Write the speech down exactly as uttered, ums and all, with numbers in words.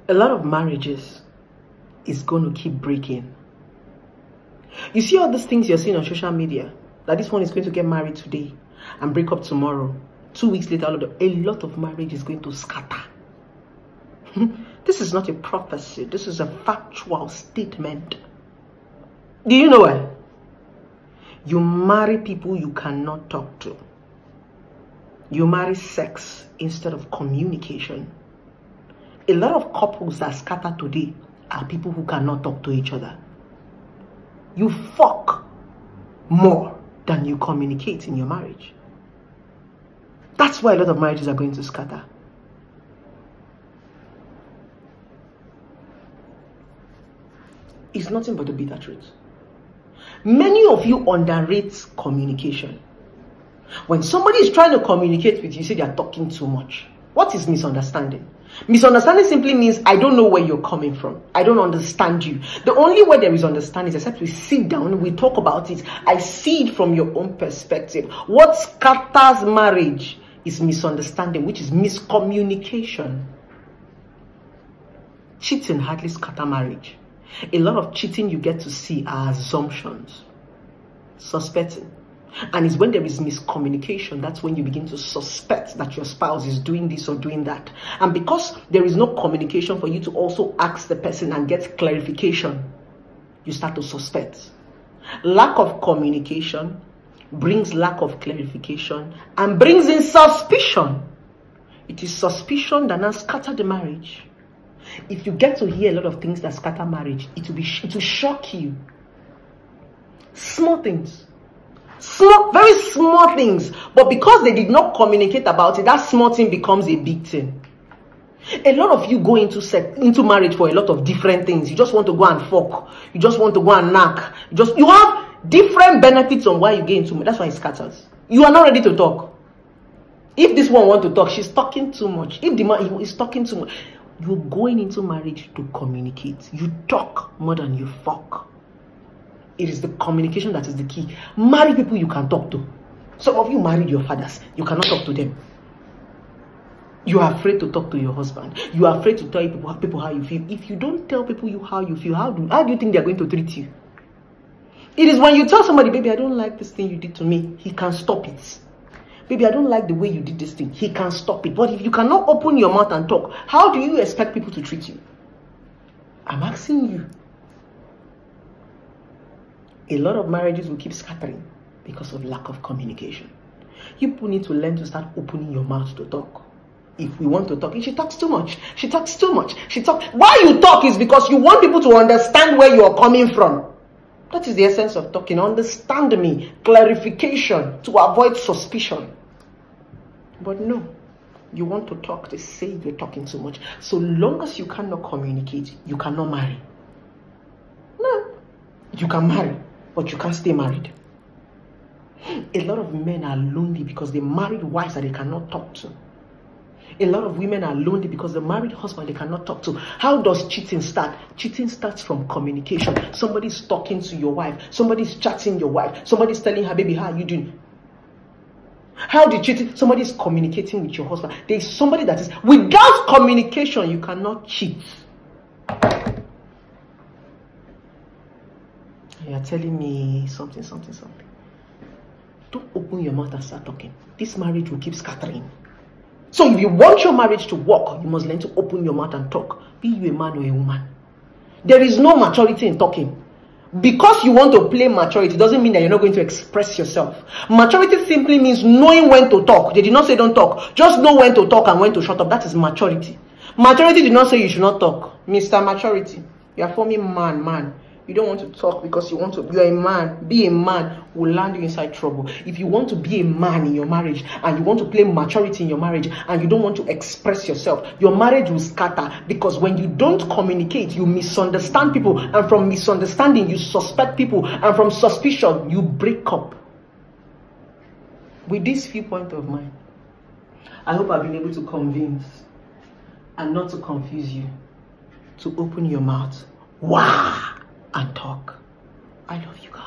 a lot of marriages is going to keep breaking. You see all these things you're seeing on social media, that this one is going to get married today and break up tomorrow. Two weeks later, a lot of marriage is going to scatter. This is not a prophecy. This is a factual statement. Do you know why? You marry people you cannot talk to. You marry sex instead of communication. A lot of couples that scatter today are people who cannot talk to each other. You fuck more than you communicate in your marriage. That's why a lot of marriages are going to scatter. It's nothing but the bitter truth. Many of you underrate communication. When somebody is trying to communicate with you, you say they are talking too much. What is misunderstanding? Misunderstanding simply means I don't know where you're coming from. I don't understand you. The only way there is understanding is except we sit down, we talk about it. I see it from your own perspective. What scatters marriage is misunderstanding, which is miscommunication. Cheating hardly scatters marriage. A lot of cheating you get to see are assumptions, suspecting. And it's when there is miscommunication, that's when you begin to suspect that your spouse is doing this or doing that. And because there is no communication for you to also ask the person and get clarification, you start to suspect. Lack of communication brings lack of clarification and brings in suspicion. It is suspicion that now scatters the marriage. If you get to hear a lot of things that scatter marriage, it will be it will shock you. Small things. Small, very small things, but because they did not communicate about it, that small thing becomes a big thing. A lot of you go into sex, into marriage for a lot of different things. You just want to go and fuck. You just want to go and knock. You just you have different benefits on why you get into. That's why it scatters. You are not ready to talk. If this one wants to talk, she's talking too much. If the man is talking too much, you're going into marriage to communicate. You talk more than you fuck. It is the communication that is the key. Marry people you can talk to. Some of you married your fathers. You cannot talk to them. You are afraid to talk to your husband. You are afraid to tell people, people how you feel. If you don't tell people you how you feel, how do, how do you think they are going to treat you? It is when you tell somebody, baby, I don't like this thing you did to me. He can stop it. Baby, I don't like the way you did this thing. He can stop it. But if you cannot open your mouth and talk, how do you expect people to treat you? I'm asking you. A lot of marriages will keep scattering because of lack of communication. You people need to learn to start opening your mouth to talk. If we want to talk, she talks too much. She talks too much. She talks. Why you talk is because you want people to understand where you are coming from. That is the essence of talking. Understand me. Clarification to avoid suspicion. But no, you want to talk. They say you're talking too much. So long as you cannot communicate, you cannot marry. No, you can marry, but you can't stay married. A lot of men are lonely because they married wives that they cannot talk to. A lot of women are lonely because the married husband they cannot talk to. How does cheating start? Cheating starts from communication. Somebody's talking to your wife. Somebody's chatting your wife. Somebody's telling her, baby, how are you doing? How did cheating? Somebody's communicating with your husband. There's somebody that is, without communication, you cannot cheat. You are telling me something, something, something. Don't open your mouth and start talking. This marriage will keep scattering. So if you want your marriage to work, you must learn to open your mouth and talk. Be you a man or a woman. There is no maturity in talking. Because you want to play maturity doesn't mean that you're not going to express yourself. Maturity simply means knowing when to talk. They did not say don't talk. Just know when to talk and when to shut up. That is maturity. Maturity did not say you should not talk. Mister Maturity, you are forming man, man. You don't want to talk because you want to, you are a man. Be a man will land you inside trouble. If you want to be a man in your marriage and you want to play maturity in your marriage and you don't want to express yourself, your marriage will scatter because when you don't communicate, you misunderstand people, and from misunderstanding, you suspect people, and from suspicion, you break up. With this viewpoint of mine, I hope I've been able to convince and not to confuse you to open your mouth. Wow! And talk. I love you guys.